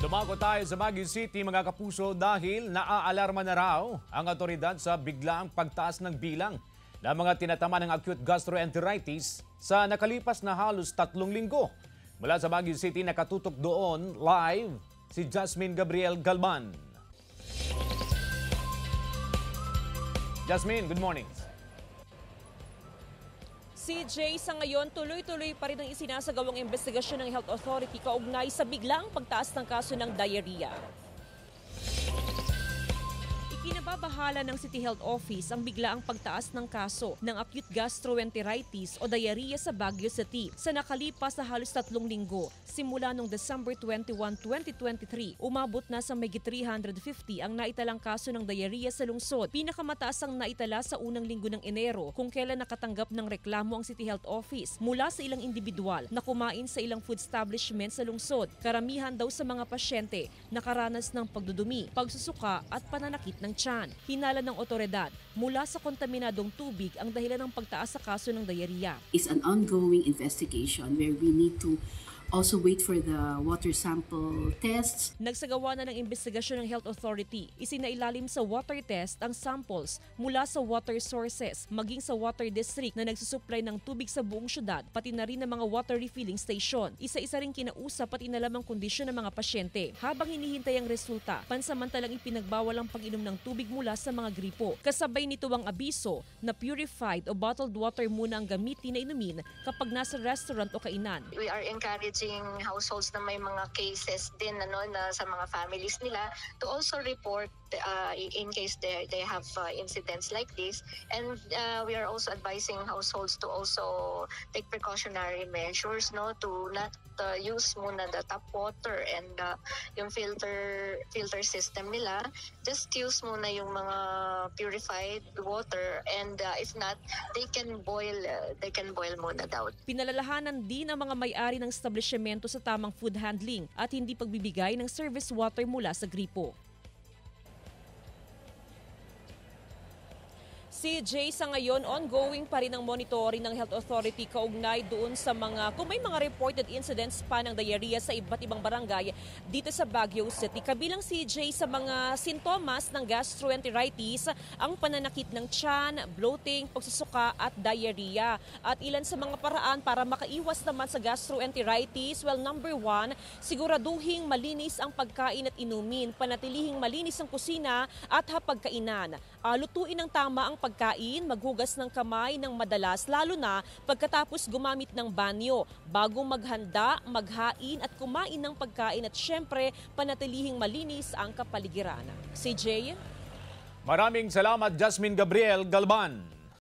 Dumako tayo sa Baguio City mga kapuso dahil naaalarma na raw ang otoridad sa biglaang pagtaas ng bilang ng mga tinatama ng acute gastroenteritis sa nakalipas na halos 3 linggo. Mula sa Baguio City, nakatutok doon live si Jasmine Gabriel Galban. Jasmine, good morning. CJ, sa ngayon, tuloy-tuloy pa rin ang isinasagawang investigasyon ng Health Authority kaugnay sa biglaang pagtaas ng kaso ng diarrhea. Ikinababahala ng City Health Office ang biglaang pagtaas ng kaso ng acute gastroenteritis o diarrhea sa Baguio City sa nakalipas na halos 3 linggo. Simula noong December 21, 2023, umabot na sa mahigit 350 ang naitalang kaso ng diarrhea sa lungsod. Pinakamataas ang naitala sa unang linggo ng Enero kung kailan nakatanggap ng reklamo ang City Health Office mula sa ilang individual na kumain sa ilang food establishment sa lungsod. Karamihan daw sa mga pasyente nakaranas ng pagdudumi, pagsusuka at pananakit ng tiyan. Hinala ng otoridad, mula sa kontaminadong tubig ang dahilan ng pagtaas sa kaso ng diarrhea. Is an ongoing investigation where we need to also wait for the water sample tests. Nagsagawa na ng investigasyon ng Health Authority. Isinailalim sa water test ang samples mula sa water sources, maging sa water district na nagsusupply ng tubig sa buong syudad, pati na rin ng mga water refilling station. Isa-isa ring kinausap at inalam ang kondisyon ng mga pasyente. Habang hinihintay ang resulta, pansamantalang ipinagbawal ang pag-inom ng tubig mula sa mga gripo. Kasabay nito ang abiso na purified o bottled water muna ang gamitin na inumin kapag nasa restaurant o kainan. We are encouraging households na may mga cases din na sa mga families nila to also report in case they have incidents like this, and we are also advising households to also take precautionary measures to not use muna the tap water and yung filter system nila. Just use muna yung mga purified water, and if not, they can boil muna daw. Pinalalahanan din ang mga may-ari ng establishmento sa tamang food handling at hindi pagbibigay ng service water mula sa gripo. CJ, sa ngayon, ongoing pa rin ang monitoring ng Health Authority kaugnay doon sa kung may mga reported incidents pa ng diarrhea sa iba't ibang barangay dito sa Baguio City. Kabilang CJ sa mga sintomas ng gastroenteritis, ang pananakit ng tiyan, bloating, pagsusuka at diarrhea. At ilan sa mga paraan para makaiwas naman sa gastroenteritis? Well, number 1, siguraduhing malinis ang pagkain at inumin, panatilihing malinis ang kusina at hapagkainan. Lutuin ng tama ang pagkain, maghugas ng kamay ng madalas, lalo na pagkatapos gumamit ng banyo, bago maghanda, maghain at kumain ng pagkain, at syempre panatilihing malinis ang kapaligiran. CJ? Maraming salamat, Jasmine Gabriel Galban.